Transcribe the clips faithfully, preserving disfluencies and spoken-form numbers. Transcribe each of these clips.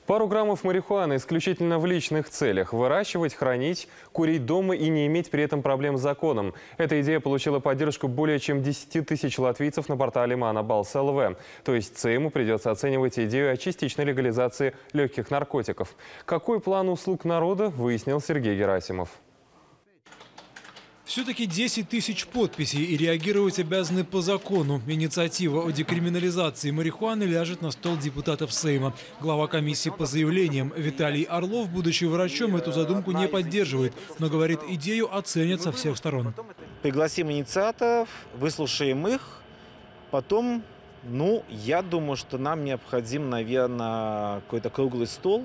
Пару граммов марихуаны исключительно в личных целях. Выращивать, хранить, курить дома и не иметь при этом проблем с законом. Эта идея получила поддержку более чем десяти тысяч латвийцев на портале Манабалс точка эл ви. То есть Сейму придется оценивать идею о частичной легализации легких наркотиков. Какой план услуг народа, выяснил Сергей Герасимов. Все-таки десять тысяч подписей, и реагировать обязаны по закону. Инициатива о декриминализации марихуаны ляжет на стол депутатов Сейма. Глава комиссии по заявлениям Виталий Орлов, будучи врачом, эту задумку не поддерживает, но говорит, идею оценят со всех сторон. Пригласим инициаторов, выслушаем их, потом, ну, я думаю, что нам необходим, наверное, какой-то круглый стол.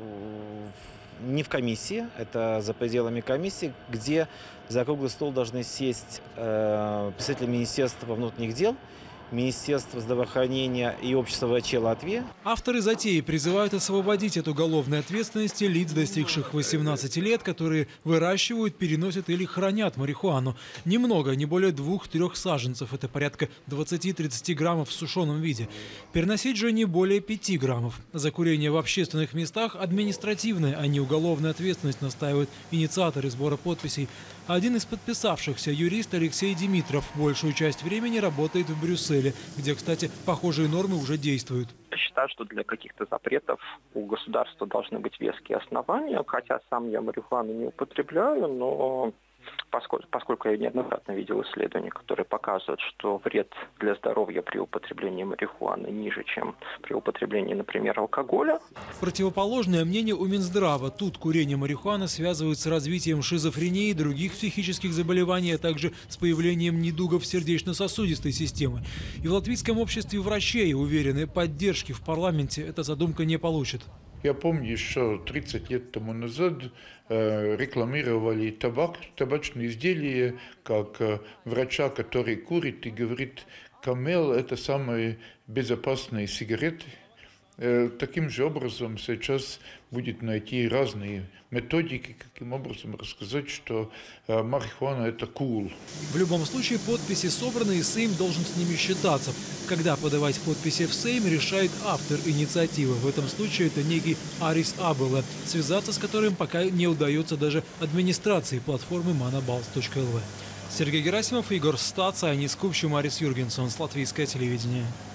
Не в комиссии, это за пределами комиссии, где за круглый стол должны сесть э, представители Министерства внутренних дел, Министерства здравоохранения и Общества врачей Латвии. Авторы затеи призывают освободить от уголовной ответственности лиц, достигших восемнадцати лет, которые выращивают, переносят или хранят марихуану. Немного, не более двух-трех саженцев. Это порядка двадцати-тридцати граммов в сушеном виде. Переносить же не более пяти граммов. За курение в общественных местах административная, а не уголовная ответственность, настаивают инициаторы сбора подписей. Один из подписавшихся, юрист Алексей Димитров, большую часть времени работает в Брюсселе, где, кстати, похожие нормы уже действуют. Я считаю, что для каких-то запретов у государства должны быть веские основания, хотя сам я марихуану не употребляю, но поскольку, поскольку я неоднократно видел исследования, которые показывают, что вред для здоровья при употреблении марихуаны ниже, чем при употреблении, например, алкоголя. Противоположное мнение у Минздрава. Тут курение марихуаны связывают с развитием шизофрении, других психических заболеваний, а также с появлением недугов сердечно-сосудистой системы. И в латвийском обществе врачей уверены, поддержки в парламенте эта задумка не получит. Я помню, что тридцать лет тому назад э, рекламировали табак, табачные изделия, как э, врача, который курит и говорит, Камел – это самые безопасные сигареты. Э, таким же образом сейчас будет найти разные методики, каким образом рассказать, что э, марихуана – это кул. В любом случае подписи собраны, и Сейм должен с ними считаться. Когда подавать подписи в Сейм, решает автор инициативы. В этом случае это некий Арис Абела, связаться с которым пока не удается даже администрации платформы Манабалс точка эл ви. Сергей Герасимов, Игорь Стац, Анис Купчум, Арис Юргенсон, Латвийское телевидение.